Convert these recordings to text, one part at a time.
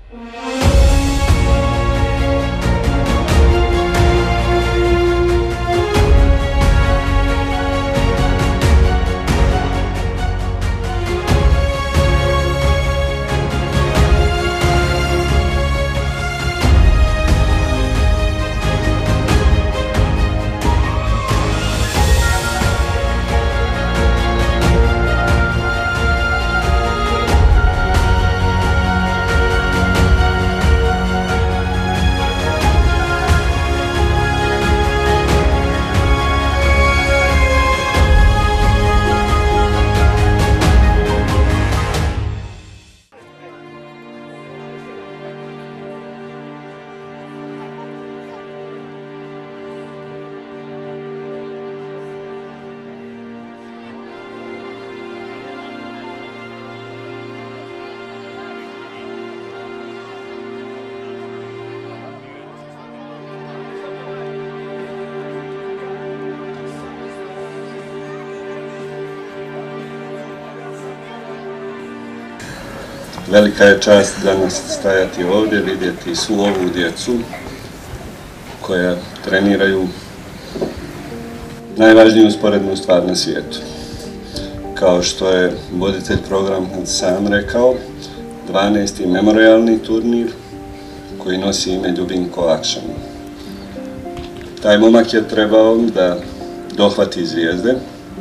Velika je čast danas stajati ovdje, vidjeti svu ovu djecu koja treniraju najvažniju sporednu stvar na svijetu. Kao što je voditelj programa sam rekao, 12. memorijalni turnir koji nosi ime Ljubinko Akšam. Taj momak je trebao da dohvati zvijezde,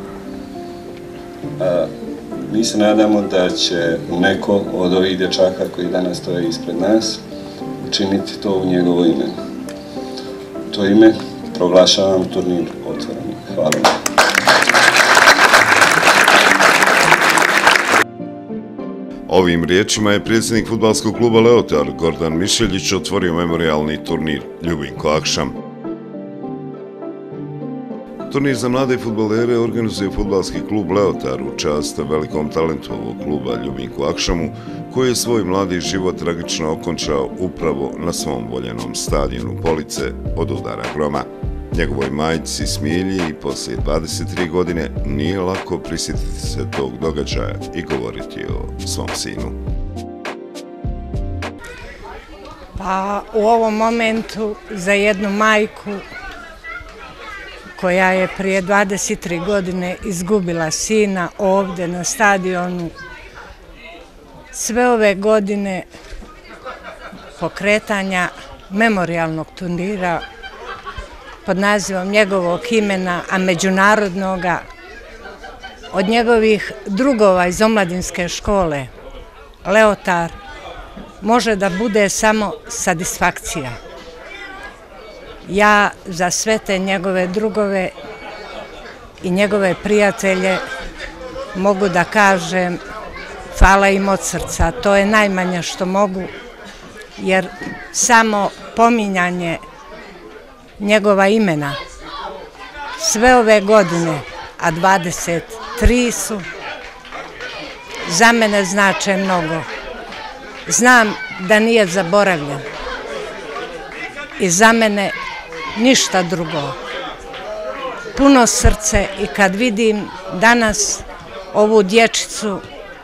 a mi se nadamo da će neko od ovih dječaka koji danas stoje ispred nas učiniti to u njegovo ime. To ime proglašavam turnir otvorenim. Hvala. Ovim riječima je predsjednik fudbalskog kluba Leotar Gordan Mišeljić otvorio memorijalni turnir Ljubinko Akšam. Turnir za mlade fudbalere organizuje fudbalski klub Leotar u čast velikom talentu ovog kluba Ljubinku Akšamu, koji je svoj mladi život tragično okončao upravo na svom voljenom stadionu Police od udara groma. Njegovoj majci Smilji i poslije 23 godine nije lako prisjetiti se tog događaja i govoriti o svom sinu. Pa u ovom momentu za jednu majku koja je prije 23 godine izgubila sina ovdje na stadionu, sve ove godine pokretanja memorijalnog turnira pod nazivom njegovog imena, a međunarodnoga, od njegovih drugova iz omladinske škole, Leotar, može da bude samo satisfakcija. Ja za sve te njegove drugove i njegove prijatelje mogu da kažem hvala im od srca. To je najmanje što mogu, jer samo pominjanje njegova imena sve ove godine, a 23 su, za mene znače mnogo. Znam da nije zaboravljen i za mene ništa drugo. Puno srce i kad vidim danas ovu dječicu,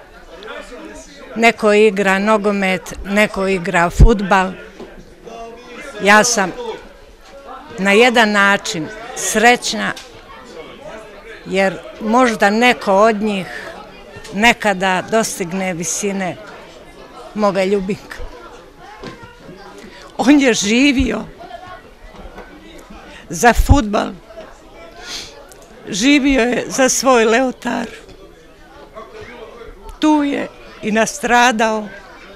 neko igra nogomet, neko igra fudbal, ja sam na jedan način srećna jer možda neko od njih nekada dostigne visine moga Ljubinka. On je živio za fudbal, živio je za svoj Leotar. Tu je i nastradao.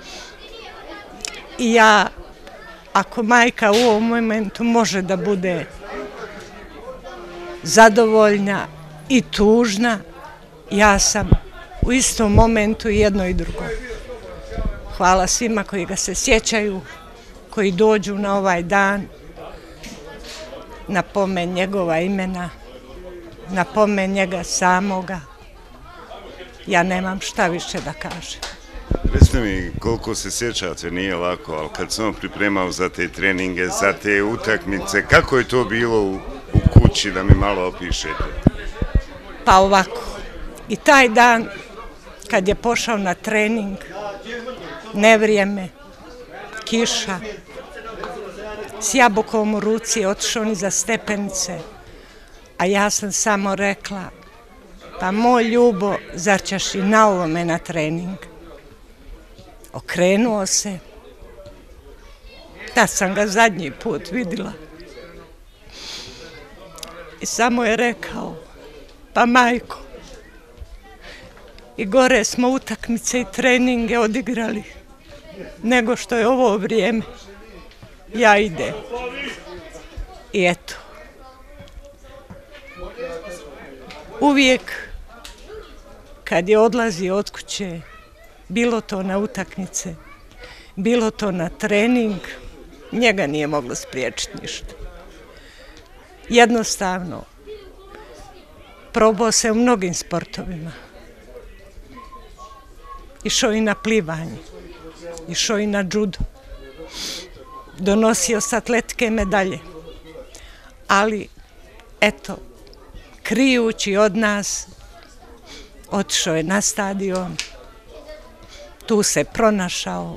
I ja, ako majka u ovom momentu može da bude zadovoljna i tužna, ja sam u istom momentu jedno i drugo. Hvala svima koji ga se sjećaju, koji dođu na ovaj dan, na pomen njegova imena, na pomen njega samoga. Ja nemam šta više da kažem. Recite mi koliko se sjećate, nije lako, ali kad sam pripremao za te treninge, za te utakmice, kako je to bilo u kući, da mi malo opišete? Pa ovako, i taj dan kad je pošao na trening, nevrijeme, kiša, s jabukom u ruci otišao ni za stepenice, a ja sam samo rekla, pa moj Ljubo, zar ćeš i na ovome na trening? Okrenuo se, tad sam ga zadnji put vidjela. I samo je rekao, pa majko, i gore smo utakmice i treninge odigrali, nego što je ovo vrijeme. Ja idem. I eto. Uvijek kad je odlazio od kuće, bilo to na utakmice, bilo to na trening, njega nije moglo spriječiti ništa. Jednostavno, probao se u mnogim sportovima. Išao i na plivanje, išao i na judo. Donosio s atletike medalje. Ali, eto, krijući od nas, otišao je na stadion, tu se pronašao,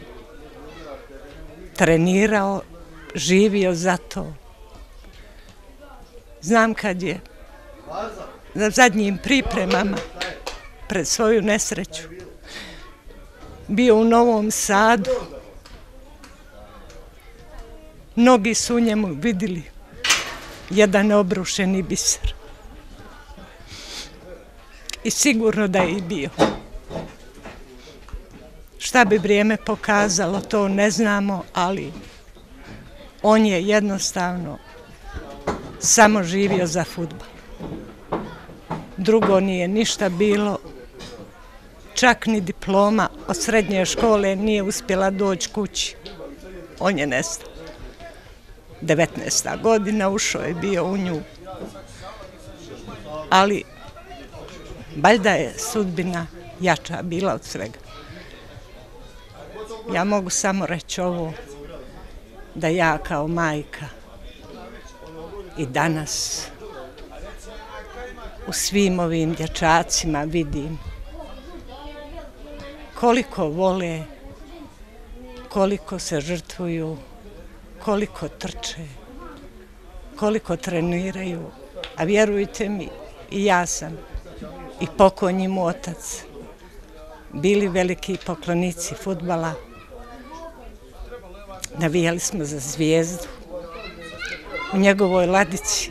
trenirao, živio za to. Znam kad je na zadnjim pripremama pred svoju nesreću bio u Novom Sadu, mnogi su u njemu vidjeli jedan obrušeni biser. I sigurno da je i bio. Šta bi vrijeme pokazalo, to ne znamo, ali on je jednostavno samo živio za fudbal. Drugo nije ništa bilo, čak ni diploma od srednje škole nije uspjela doći kući. On je nestao. 19. godina ušao je bio u nju. Ali valjda je sudbina jača bila od svega. Ja mogu samo reći ovo, da ja kao majka i danas u svim ovim dječacima vidim koliko vole, koliko se žrtvuju, koliko trče, koliko treniraju, a vjerujte mi, i ja sam, i pokojni mu otac, bili veliki poklonici fudbala. Navijali smo za Zvijezdu, u njegovoj ladici,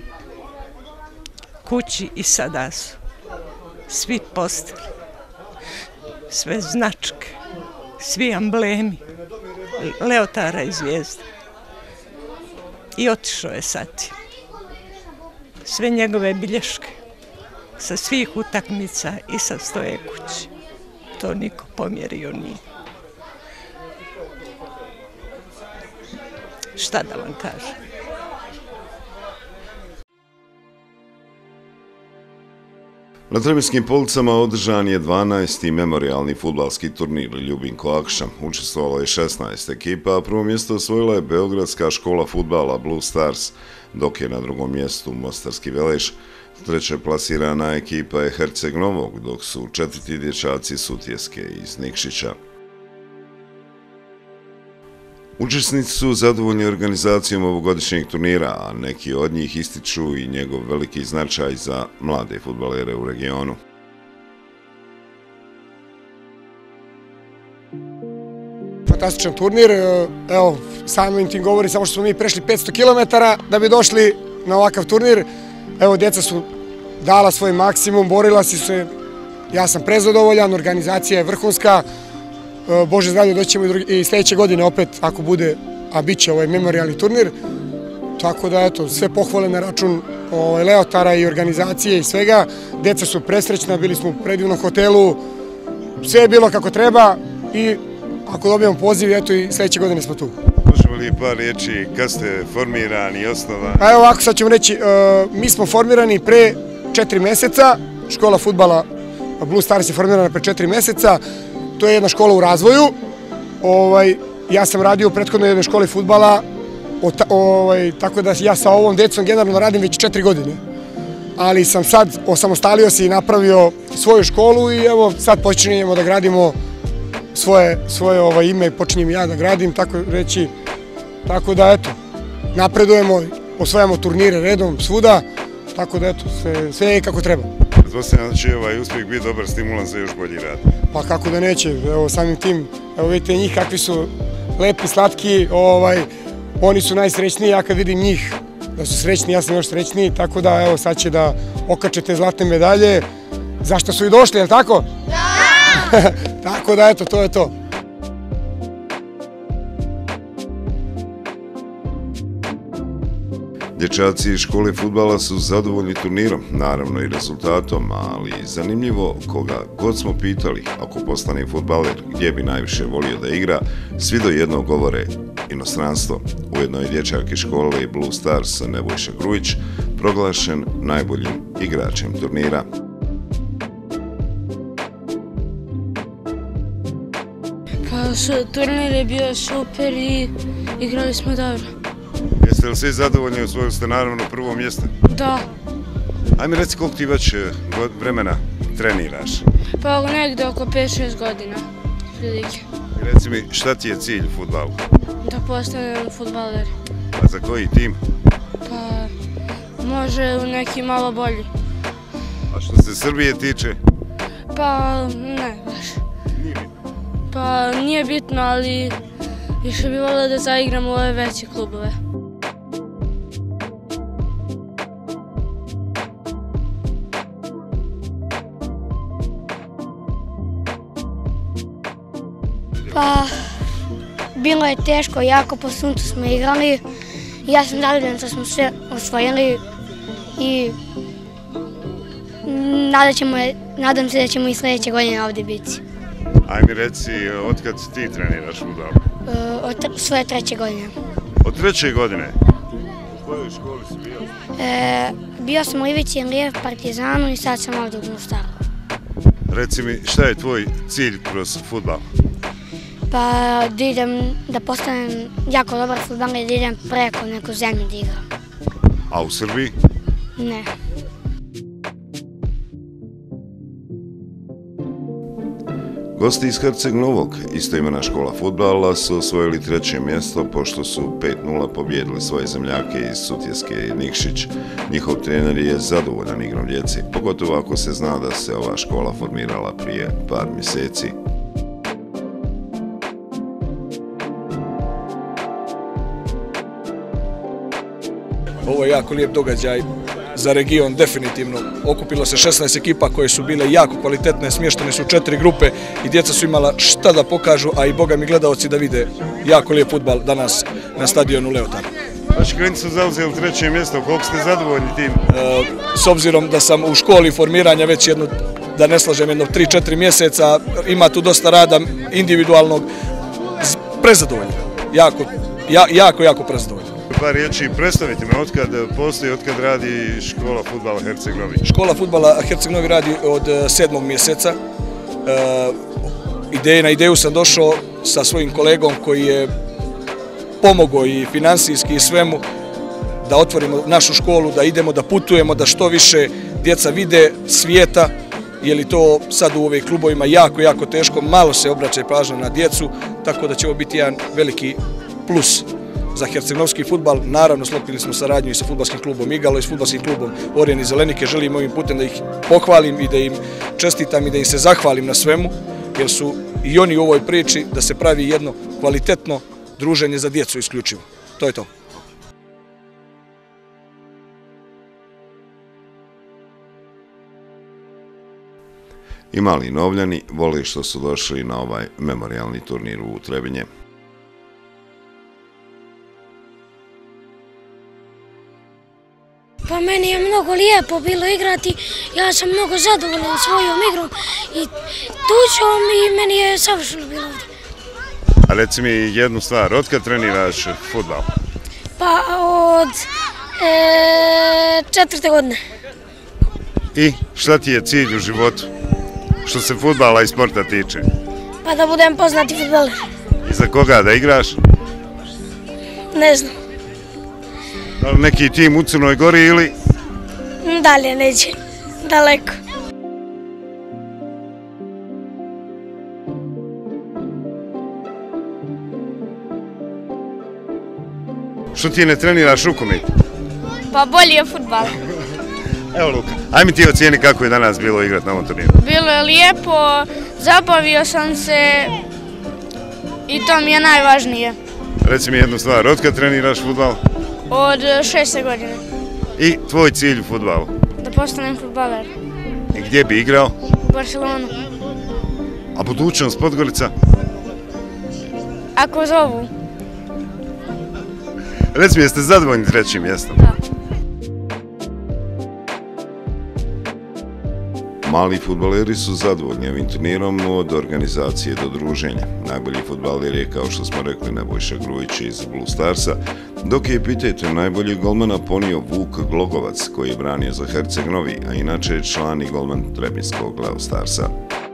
kući i sada su svi postali, sve značke, svi amblemi Leotara i Zvijezde. I otišao je sad. Sve njegove bilješke sa svih utakmica i sa stoje kući. To niko pomjerio nije. Šta da vam kažem? Na Trebinjskim policama održan je 12. memorijalni fudbalski turnir Ljubinko Akšam. Učestvovalo je 16 ekipa, a prvo mjesto osvojila je Beogradska škola fudbala Blue Stars, dok je na drugom mjestu Mostarski Veleš. Treće plasirana ekipa je Herceg Novog, dok su četvrti dječaci Sutjeske iz Nikšića. Učesnici su zadovoljni organizacijom ovogodišnjeg turnira, a neki od njih ističu i njegov veliki značaj za mlade fudbalere u regionu. Fantastičan turnir, evo, samim tim govori samo što smo mi prešli 500 km da bi došli na ovakav turnir. Evo, djeca su dala svoj maksimum, borila se, ja sam prezadovoljan, organizacija je vrhunska. Bože zdravlje, doći ćemo i sljedeće godine opet, ako bude, a bit će ovaj memorijalni turnir. Tako da, eto, sve pohvale na račun Leotara i organizacije i svega. Djeca su presrećna, bili smo u predivnom hotelu, sve je bilo kako treba i ako dobijemo poziv, eto i sljedeće godine smo tu. Možemo li par riječi, kad ste formirani i osnovani? Pa evo ovako, sad ćemo reći, mi smo formirani pre 4 mjeseca, škola fudbala Blue Stars je formirana pre 4 mjeseca. To je jedna škola u razvoju. Ja sam radio u prethodnoj jednoj školi fudbala, tako da ja sa ovom djecom generalno radim već 4 godine. Ali sam sad osamostalio se i napravio svoju školu i evo sad počinjemo da gradimo svoje ime i počinjem ja da gradim, tako reći. Tako da, eto, napredujemo, osvajamo turnire redom svuda, tako da, eto, sve je kako treba. Pretpostavljam da će ovaj uspjeh biti dobar stimulans za još bolji rad. Pa kako da neće, evo samim tim, evo vidite njih kakvi su lepi, slatki, oni su najsrećniji, ja kad vidim njih da su srećni, ja sam još srećniji, tako da, evo, sad će da okače te zlatne medalje, zašto su i došli, je li tako? Da! Tako da, eto, to je to. Dječaci iz škole fudbala su zadovoljni turnirom, naravno i rezultatom, ali zanimljivo, koga god smo pitali, ako postane fudbaler, gdje bi najviše volio da igra, svi do jednog govore inostranstvo. Ujedno je dječak iz škole Blue Stars Nebojša Grujić proglašen najboljim igračem turnira. Turnir je bio super i igrali smo dobro. Jeste li svi zadovoljni, osvojili ste naravno prvo mjesto? Da. Ajme reci koliko ti već vremena treniraš? Pa negdje oko 5-6 godina, prilike. Reci mi, šta ti je cilj u fudbalu? Da postanem fudbaler. A za koji tim? Pa može u neki malo bolji. A što se Srbije tiče? Pa ne baš. Nije bitno. Pa nije bitno, ali više bi volio da zaigram u ove veće klubove. Pa, bilo je teško, jako po suncu smo igrali. Ja sam zadovoljan što smo sve osvojili i nadam se da ćemo i sljedeće godine ovdje biti. Ajme reci, otkad ti treniraš fudbal? Od svoje 3. godine. Od 3. godine? U kojoj školi si bio? Bio sam u Ivici Lijev, Partizanu i sad sam ovdje u Blue Staru. Reci mi, šta je tvoj cilj kroz fudbal? Pa da idem, da postanem jako dobar fudbaler i da idem preko neku zemlju da igram. A u Srbiji? Ne. Gosti iz Herceg Novog, istoimena škola fudbala, su osvojili 3. mjesto pošto su 5-0 pobjedili svoje zemljake iz Sutjeske i Nikšić. Njihov trener je zadovoljan igrom djece, pogotovo ako se zna da se ova škola formirala prije par mjeseci. Ovo je jako lijep događaj za region, definitivno. Okupilo se 16 ekipa koje su bile jako kvalitetne, smještene su u 4 grupe i djeca su imala šta da pokažu, a i boga mi gledaoci da vide jako lijep fudbal danas na stadionu Leotar. Vaši klinci su zauzeli 3. mjesto, koliko ste zadovoljni tim? S obzirom da sam u školi formiranja već da ne slažem, 3-4 mjeseca, ima tu dosta rada individualnog, prezadovoljno, jako prezadovoljno. Par riječi, predstavite me, otkad postoji, otkad radi škola fudbala Herceg Novi? Škola fudbala Herceg Novi radi od 7. mjeseca. Na ideju sam došao sa svojim kolegom koji je pomogao i finansijski i svemu da otvorimo našu školu, da idemo, da putujemo, da što više djeca vide svijeta, jer je to sad u ovim klubovima jako teško, malo se obraća pažnja na djecu, tako da će ovo biti jedan veliki plus za hercegnovski fudbal. Naravno, sklopili smo saradnju i sa fudbalskim klubom Igalo i s fudbalskim klubom Orjen i Zelenike. Želim ovim putem da ih pohvalim i da im čestitam i da im se zahvalim na svemu, jer su i oni u ovoj priči da se pravi jedno kvalitetno druženje za djecu isključivo. To je to. I mali Novljani vole što su došli na ovaj memorijalni turnir u Trebinje. Pa meni je mnogo lijepo bilo igrati, ja sam mnogo zadovoljan svojom igrom i tučom i meni je savršeno bilo ovdje. A reci mi jednu stvar, otkad treniraš fudbal? Pa od 4. godine. I šta ti je cilj u životu, što se fudbala i sporta tiče? Pa da budem poznati fudbaler. I za koga da igraš? Ne znam. Da li neki tim u Crnoj Gori ili? Dalje neće, daleko. Što ti ne treniraš rukomet? Pa bolje je fudbal. Evo Luka, aj mi ti ocijeni kako je danas bilo igrati na ovom turniru. Bilo je lijepo, zabavio sam se i to mi je najvažnije. Reci mi jednu stvar, od kad treniraš fudbal? Od 6. godine. I tvoj cilj u fudbalu? Da postanem fudbaler. I gdje bi igrao? U Barcelonu. A budućnost Podgorica? Ako zovu. Reci mi, jeste zadovoljni trećim mjestom? Da. Mali fudbaleri su zadovoljni ovim turnirom od organizacije do druženja. Najbolji fudbaler je, kao što smo rekli, Nebojša Grujić iz Blue Starsa, dok je epitet najboljeg golmana ponio Vuk Glogovac, koji je branio za Herceg Novi, a inače je član i golman Trebinskog Leo Starsa.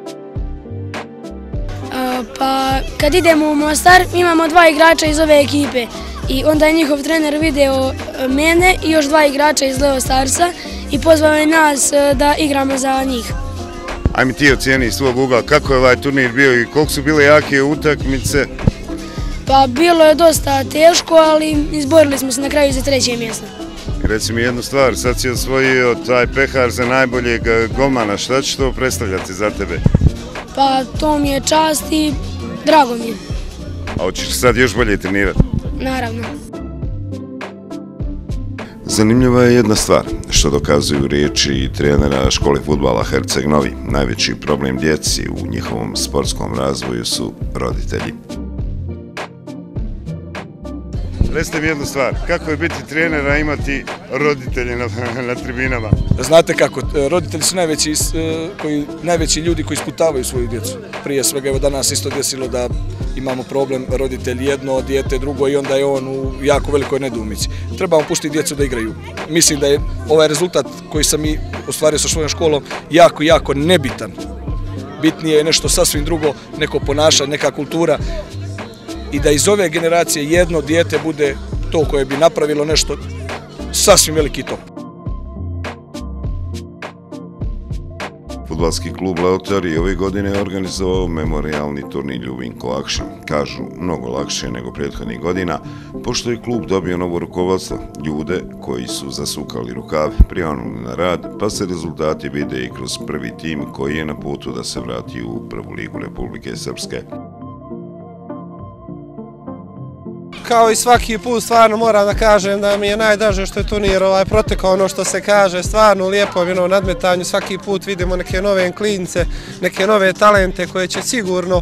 Pa kad idemo u Mostar imamo 2 igrača iz ove ekipe i onda je njihov trener video mene i još 2 igrača iz Leo Starsa i pozvao je nas da igramo za njih. Aj mi ti ocijeni iz svog ugla kako je ovaj turnir bio i koliko su bile jake utakmice? Pa bilo je dosta teško, ali izborili smo se na kraju za 3. mjesto. Reci mi jednu stvar, sad si osvojio taj pehar za najboljeg golmana, šta će to predstavljati za tebe? Pa to mi je čast i drago mi je. A hoćeš sad još bolje trenirati? Naravno. Zanimljiva je jedna stvar, što dokazuju riječi trenera škole fudbala Herceg Novi. Najveći problem djeci u njihovom sportskom razvoju su roditelji. Recite mi jednu stvar, kako je biti trenera imati roditelje na tribinama? Znate kako, roditelji su najveći ljudi koji isputavaju svoju djecu. Prije svega, evo danas isto desilo da imamo problem, roditelj jedno, dijete drugo i onda je on u jako velikoj nedoumici. Trebamo pustiti djecu da igraju. Mislim da je ovaj rezultat koji sam i ostvario sa svojom školom jako nebitan. Bitnije je nešto sasvim drugo, neko ponašanje, neka kultura i da iz ove generacije jedno dijete bude to koje bi napravilo nešto sasvim veliki top. Fudbalski klub Leotar je ove godine organizovao memorijalni turnir Ljubinko Akšem. Kažu, mnogo lakše nego prethodnih godina, pošto je klub dobio novo rukovodstvo, ljude koji su zasukali rukave, prionuli na rad, pa se rezultati vide i kroz prvi tim koji je na putu da se vrati u prvu ligu Republike Srpske. Kao i svaki put, stvarno moram da kažem da mi je najdraže što je turnir protekao, ono što se kaže, stvarno lijepo je nadmetanju, svaki put vidimo neke nove klince, neke nove talente koje će sigurno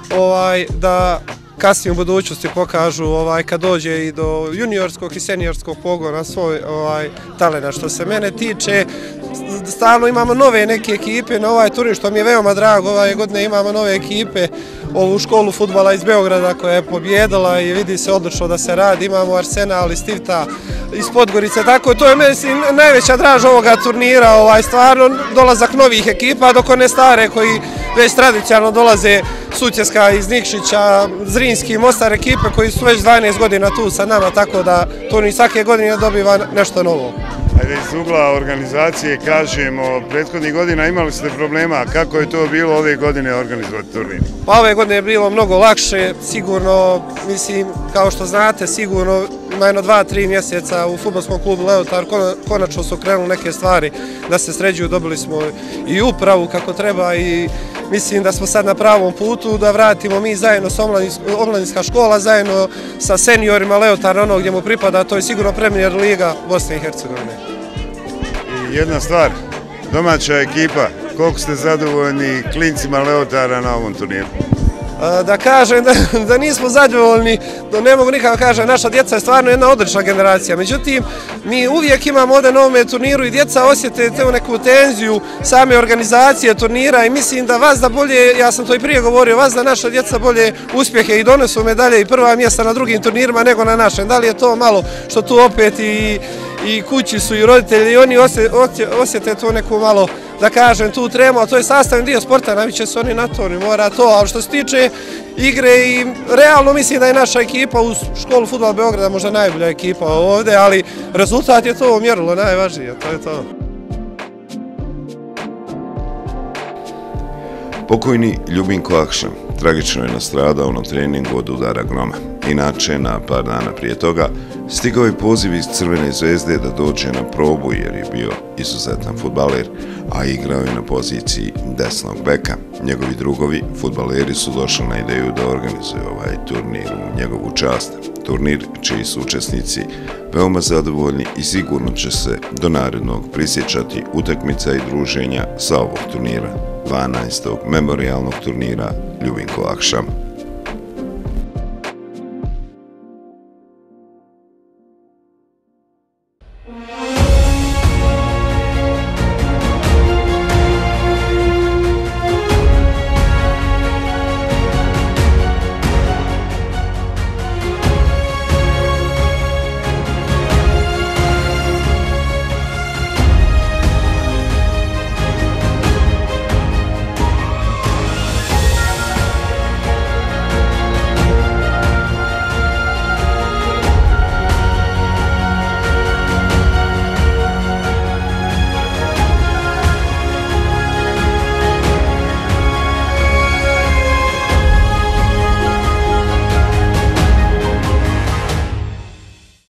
da kasnije u budućnosti pokažu kad dođe i do juniorskog i seniorskog pogona svoj talent. Što se mene tiče, stalno imamo nove neke ekipe na ovaj turnir, što mi je veoma drago. Ove godine imamo nove ekipe, ovu školu fudbala iz Beograda koja je pobjedila i vidi se odlično da se radi. Imamo Arsenal iz Tivta, iz Podgorice, tako to je najveća draž ovoga turnira, stvarno dolazak novih ekipa, dok one stare koji već tradicionalno dolaze, Sutjeska iz Nikšića, Zrinski, Mostar ekipe koji su već 12 godina tu sa nama, tako da turnir svake godine dobiva nešto novo. Ajde, iz ugla organizacije kažemo, prethodnih godina imali ste problema, kako je to bilo ove godine organizovati turnir? Pa ove godine je bilo mnogo lakše, sigurno, mislim, kao što znate, sigurno ima jedno 2-3 mjeseca u fudbalskom klubu Leotar, konačno su krenuli neke stvari da se sređuju, dobili smo i upravu kako treba i mislim da smo sad na pravom putu da vratimo mi zajedno sa omladinska škola, zajedno sa seniorima Leotar, ono gdje mu pripada, to je sigurno Premier Liga Bosne i Hercegovine. I jedna stvar, domaća ekipa, koliko ste zadovoljni klincima Leotara na ovom turniru? Da kažem da nismo zadovoljni, da ne mogu nikako kažem, naša djeca je stvarno jedna odlična generacija. Međutim, mi uvijek imamo ovdje na ovome turniru i djeca osjete te neku tenziju same organizacije turnira i mislim da vas da bolje, ja sam to i prije govorio, vas da naša djeca bolje uspjehe i donesu medalje i prva mjesta na drugim turnirima nego na našem. Da li je to malo što tu opet i kući su i roditelji i oni osjete tu neku malo, da kažem, tu tremu, a to je sastavni dio sporta, naviće se oni na to, ne mora to, ali što se tiče igre i realno mislim da je naša ekipa u školu fudbala Beograda možda najbolja ekipa ovdje, ali rezultat je to mjerilo najvažnije, to je to. Pokojni Ljubinko Akšem tragično je nastradao na treningu od udara groma. Inače, na par dana prije toga, Stigao je poziv iz Crvene zvezde da dođe na probu jer je bio izuzetan fudbaler, a igrao je na poziciji desnog beka. Njegovi drugovi, fudbaleri, su došli na ideju da organizuju ovaj turnir u njegovu čast. Turnir čiji su učesnici veoma zadovoljni i sigurno će se do narednog prisjećati utakmica i druženja sa ovog turnira, 12. memorijalnog turnira Ljubinko Akšam.